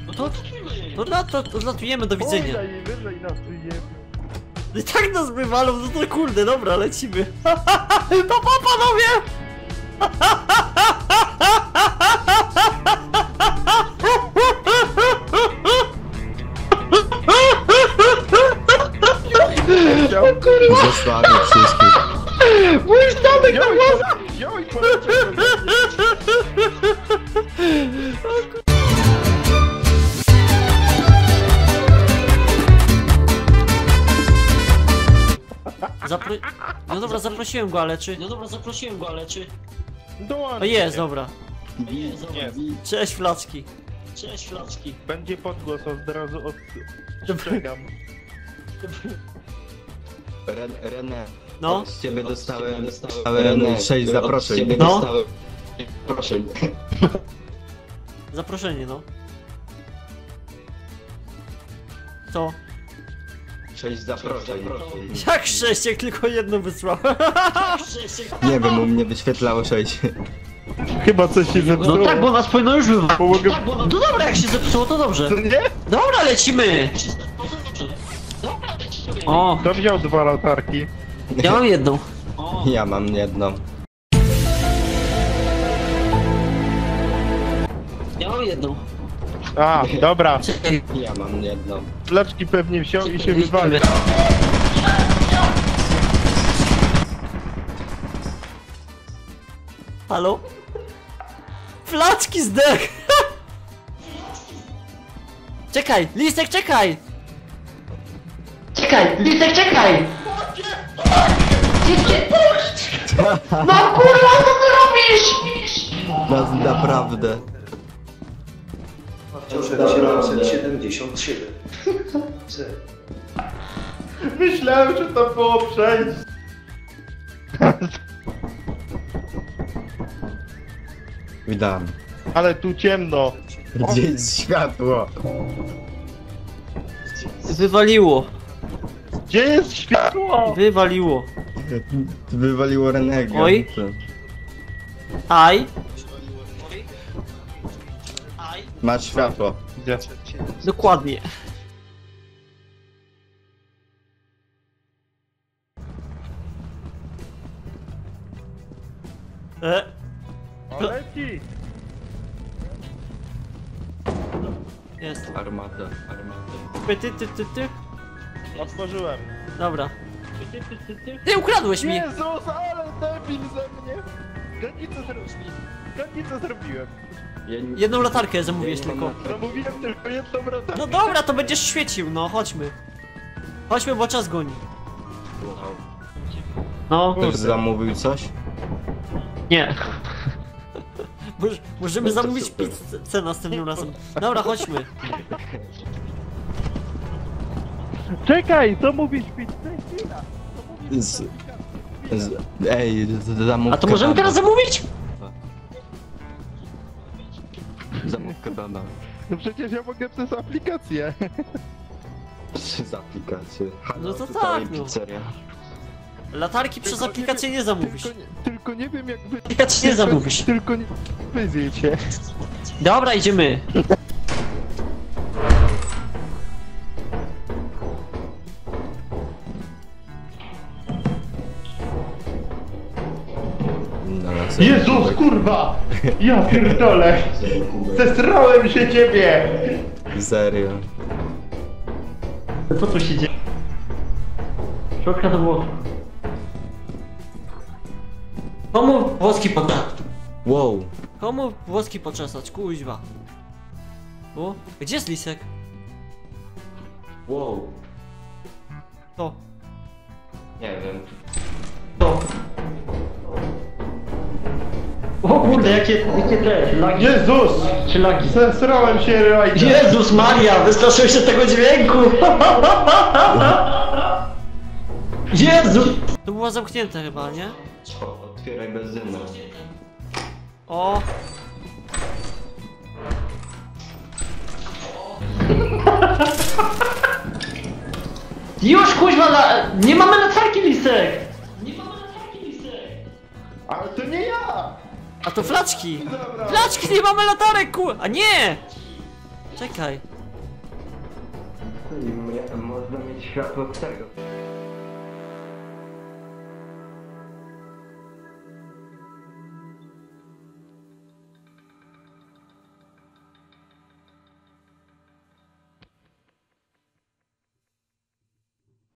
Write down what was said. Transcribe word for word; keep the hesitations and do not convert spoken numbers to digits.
No to, to, to, to, to zlatujemy, do widzenia. Wyżej, wyżej nas tu je. I tak nas wywalą, no to kurde, dobra, lecimy. Pa, pa, panowie! Zostawię wszystkich. Mój statek na was! Wziął i poleciał. Zapro... No dobra, zaprosiłem go, ale czy... No dobra, zaprosiłem go, ale czy... Dołącz. O jest, dobra. Jest. Cześć, flaczki. Cześć, flaczki. Będzie podgłos, od razu od... Ostrzegam. Ren, René, No. z ciebie dostałem, dostałem sześć zaproszeń. No. Zaproszeń. Zaproszenie, no. Co? sześć zaproszeń. Jak sześć, jak tylko jedno wysłałem. Nie wiem, u mnie wyświetlało sześć. Chyba coś się zepsuło. No tak, bo nas powinno już wywalić. Pomogę... No dobra, jak się zepsuło, to dobrze. Co nie? Dobra, lecimy! O, Kto wziął dwa latarki? ja mam jedną. Ja mam jedną. Ja mam jedną. A, dobra. Czekaj. Ja mam jedną. Flaczki pewnie wziął i się wywalił. Halo? Flaczki zdech! Czekaj, listek, czekaj! Czekaj, listek, czekaj! No kurwa, co ty robisz? No, naprawdę. siedemset siedemdziesiąt siedem. Myślałem, że to było przejść. Witam. Ale tu ciemno. Gdzie jest światło? Wywaliło, Gdzie jest światło? wywaliło. Wywaliło Renego. Oj. Aj. Masz światło. Gdzie? Dokładnie. E, O, leci! jest. Armata, armata. Ty, ty, ty, ty, ty. Otworzyłem. Dobra. Ty ukradłeś mi! Jezus, ale debil ze mnie! Gani co zrobiłem? Gani co zrobiłem? Ja nie- Jedną latarkę zamówiłeś tylko. Zamówiłem tylko jedną latarkę. No dobra, to będziesz świecił, no chodźmy. Chodźmy, bo czas goni. Wow. No, Ktoś zamówił coś? nie. Moż, możemy No to zamówić super. pizzę następnym razem. Dobra, chodźmy. Czekaj, co mówisz pizzę? Chwila. Z, z, ej, z- zamów A to możemy kebaba. teraz zamówić? Zamów kebaba. No przecież ja mogę przez aplikację. Przez aplikację. Halo, No to tutaj tak, no. pizzeria. Latarki przez Tylko aplikację nie nie wiem- zamówisz. Tylko nie, tylko nie wiem jakby... Aplikację nie zamówisz. Tylko nie... Wy wiecie. Dobra, idziemy. No, ja sobie Jezus, kubek- kurwa! Ja pierdolę! Zesrałem się ciebie! Serio. Co tu się dzieje? Środka to było. Komu włoski poczesać? Wow. Komu włoski poczesać? Kuźwa. O, gdzie jest lisek? Wow. To. Nie wiem. To. O kurde, jakie, jakie te lagi. Jezus! Czy lagi? Zesrałem się, Rajda! Jezus Maria, wystraszyłem się tego dźwięku! Jezu! To było zamknięte chyba, nie? O, otwieraj benzynę. O! Już kuźwa, la... nie mamy latarki, lisek! Nie mamy latarki, lisek! Ale to nie ja! A to flaczki! Flaczki, nie mamy latarek, ku... A nie! Czekaj. Można mieć światło z tego.